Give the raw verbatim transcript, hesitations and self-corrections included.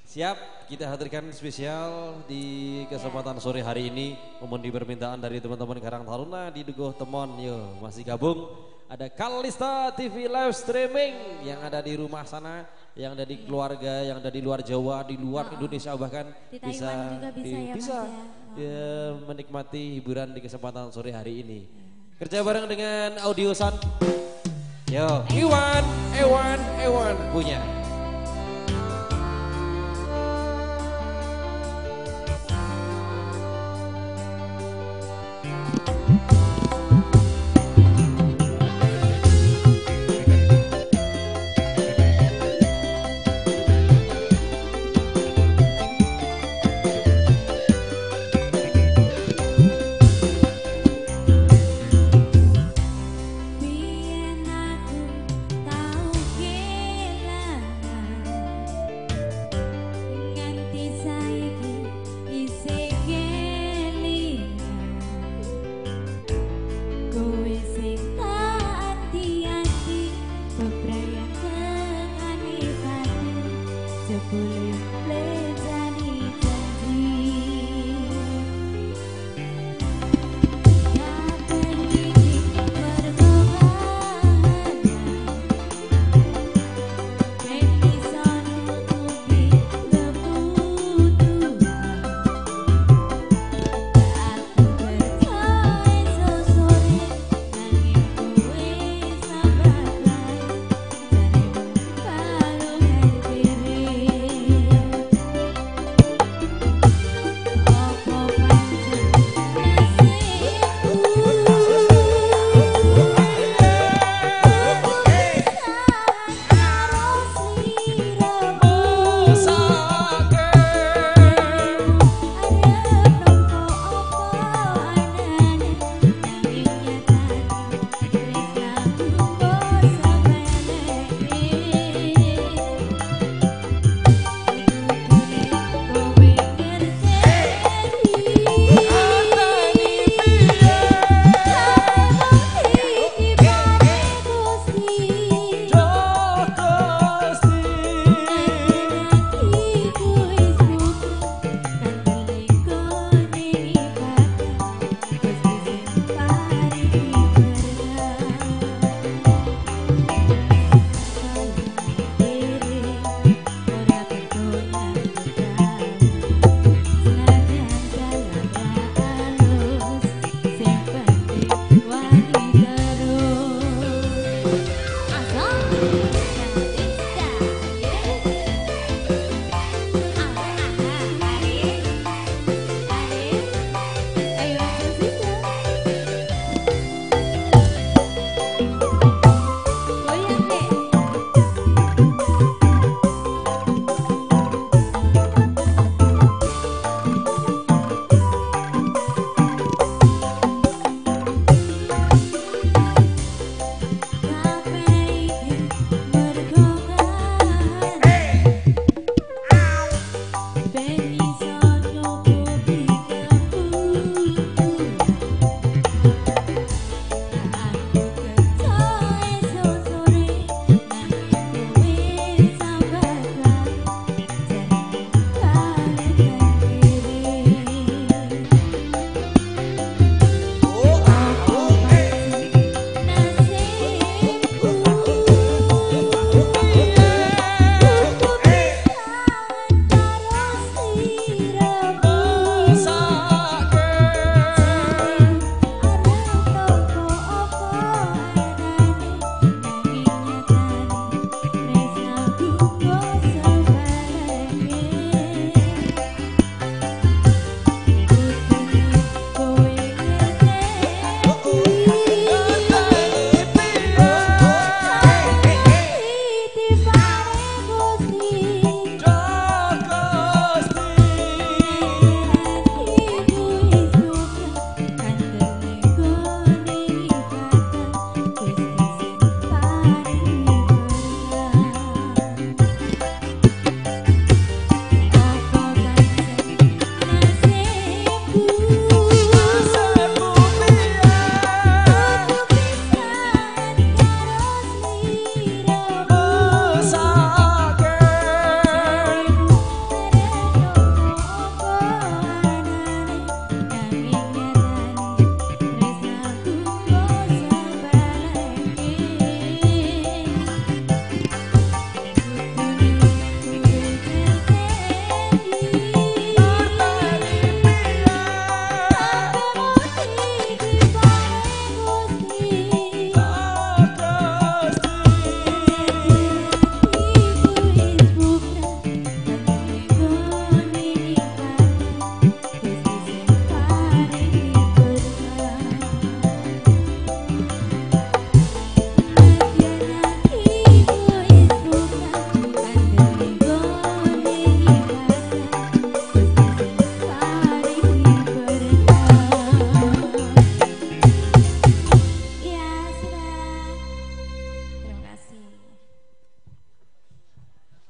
Siap, kita hadirkan spesial di kesempatan sore hari ini memenuhi permintaan dari teman-teman Karang Taruna di Dukuh Temon. Yo, masih gabung. Ada Kalista T V live streaming yang ada di rumah sana, yang ada di keluarga, yang ada di luar Jawa, di luar oh, Indonesia bahkan di bisa juga bisa, di, ya, bisa ya. Oh. ya, menikmati hiburan di kesempatan sore hari ini. Kerja bareng dengan Audio Sun. Yo, Iwan, Ewan, Ewan punya. Boleh